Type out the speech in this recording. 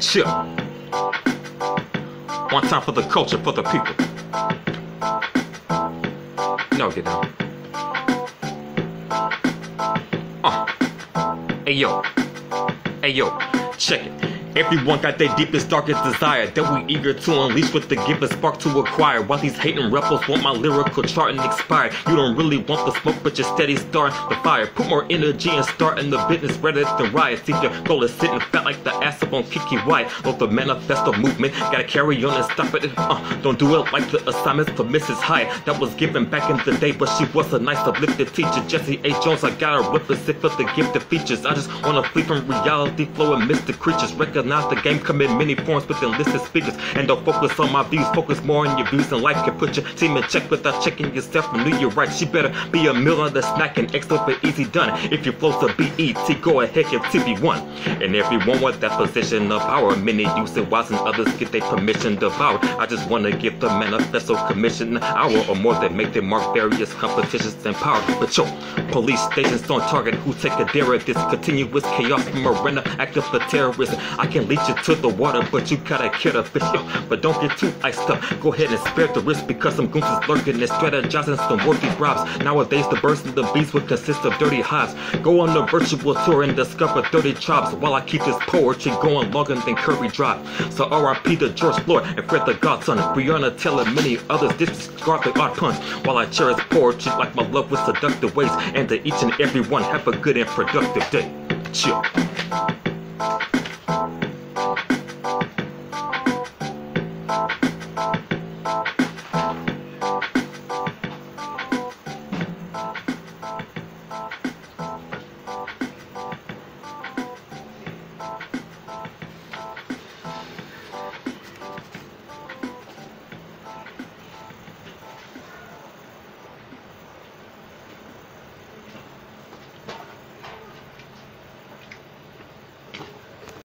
Chill. One time for the culture, for the people. No, get down. Hey yo. Hey yo. Check it. Everyone got their deepest, darkest desire that we eager to unleash with the gift and spark to acquire. While these hating rebels want my lyrical chart and expire. You don't really want the smoke, but you're steady starting the fire. Put more energy and start in the business rather than riot. See, your goal is sitting fat like the ass up on Kiki White. Love the manifesto movement, gotta carry on and stop it. Don't do it like the assignments for Mrs. Hyatt that was given back in the day, but she was a nice uplifted teacher. Jesse A. Jones, I got her with a sip of the gifted features. I just wanna flee from reality, flow and mystic creatures. Recognize the game come in many forms with enlisted speakers. And don't focus on my views, focus more on your views. And life can put your team in check without checking yourself. And you're right, she better be a meal on the snack and extra but easy done. If you flow to BET, go ahead and TV1. And everyone with that position of power, many use it whilst and others get their permission devoured. I just wanna give the manifesto commission an hour or more that make them mark various competitions and power. But yo, police stations on target who take a dare at this continuous chaos from arena active for terrorists. I can lead you to the water, but you gotta kill the fish. But don't get too iced up. Go ahead and spare the risk because some goons is lurking and strategizing some worthy robs. Nowadays the birds and the bees would consist of dirty hives. Go on a virtual tour and discover 30 tribes while I keep this poetry going longer than Curry Drive. So R.I.P. to George Floyd and Fred the Godson. Breonna Taylor and many others disregard the art puns while I cherish poetry like my love with seductive ways. And to each and every one, have a good and productive day. Chill.